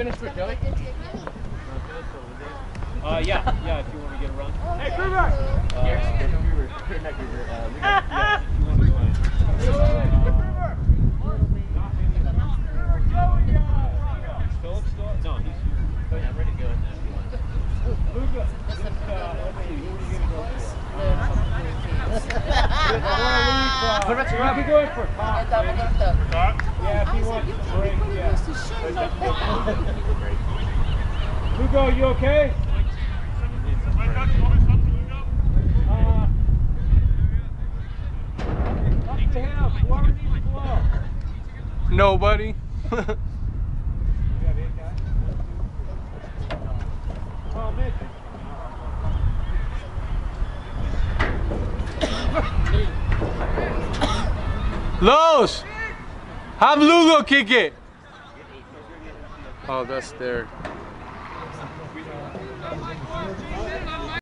finish for Joey? Yeah, if you want to get a run. Hey, Kruger! Phillips still? No, he's here. Yeah, I'm ready to go in there. Luca, let's see, who are you going to go for? What about your I'll be going for Cox. Yeah, if he wants to break, yeah. Lugo, you okay? Up to him. Whoever needs to blow. Nobody. Oh, Mitch. Los! Have Lugo kick it! Oh, that's there.